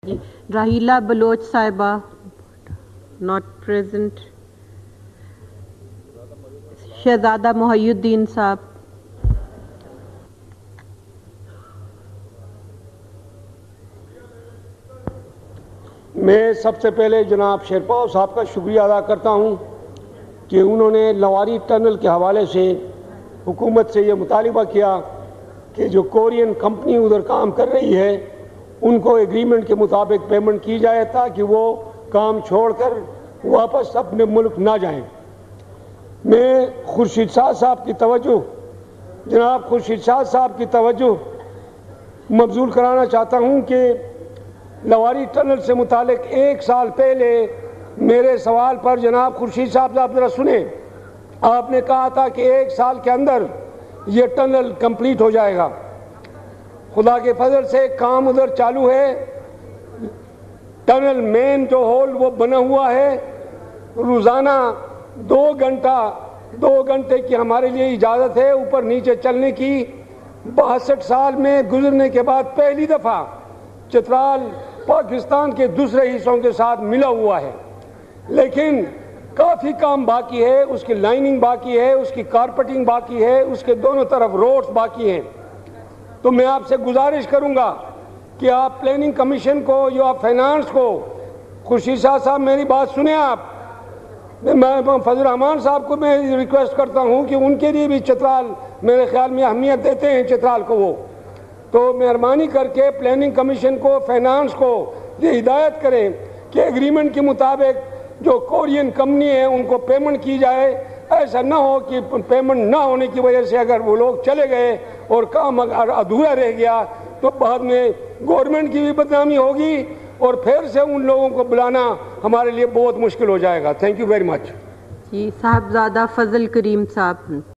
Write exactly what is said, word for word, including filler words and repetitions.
راہیلہ بلوچ صاحبہ not present. شہزادہ محی الدین صاحب. میں سب سے پہلے جناب شیرپاؤ صاحب کا شکریہ ادا کرتا ہوں کہ انہوں نے لواری ٹنل کے حوالے سے حکومت سے یہ مطالبہ کیا کہ جو کورین کمپنی ادھر کام کر رہی ہے ان کو ایگریمنٹ کے مطابق پیمنٹ کی جائے تاکہ وہ کام چھوڑ کر واپس اپنے ملک نہ جائیں. میں خورشید شاہ صاحب کی توجہ جناب خورشید شاہ صاحب کی توجہ مبذول کرانا چاہتا ہوں کہ لواری ٹنل سے متعلق ایک سال پہلے میرے سوال پر جناب خورشید صاحب صاحب ذرا سنیں، آپ نے کہا تھا کہ ایک سال کے اندر یہ ٹنل کمپلیٹ ہو جائے گا. خدا کے فضل سے کام ادھر چالو ہے. ٹنل مین جو ہول وہ بنا ہوا ہے. روزانہ دو گھنٹہ دو گھنٹے کی ہمارے لیے اجازت ہے اوپر نیچے چلنے کی. باسٹھ سال میں گزرنے کے بعد پہلی دفعہ چترال پاکستان کے دوسرے حصوں کے ساتھ ملا ہوا ہے، لیکن کافی کام باقی ہے. اس کی لائننگ باقی ہے، اس کی کارپیٹنگ باقی ہے، اس کے دونوں طرف روڈز باقی ہیں. تو میں آپ سے گزارش کروں گا کہ آپ پلاننگ کمیشن کو یا فائنانس کو، خورشید شاہ صاحب میری بات سنیں، آپ میں فضل الرحمان صاحب کو میں ریکویسٹ کرتا ہوں کہ ان کے لیے بھی چترال میرے خیال میں اہمیت دیتے ہیں چترال کو، وہ تو مہربانی کر کے پلاننگ کمیشن کو فائنانس کو یہ ہدایت کریں کہ ایگریمنٹ کے مطابق جو کورین کمپنی ہے ان کو پیمنٹ کی جائے. ایسا نہ ہو کہ پیمنٹ نہ ہونے کی وجہ سے اگر وہ لوگ چلے گئے اور کام اگر ادھورا رہ گیا تو بعد میں گورنمنٹ کی بھی بدنامی ہوگی اور پھر سے ان لوگوں کو بلانا ہمارے لیے بہت مشکل ہو جائے گا. Thank you very much. جی صاحبزادہ فضل کریم صاحب.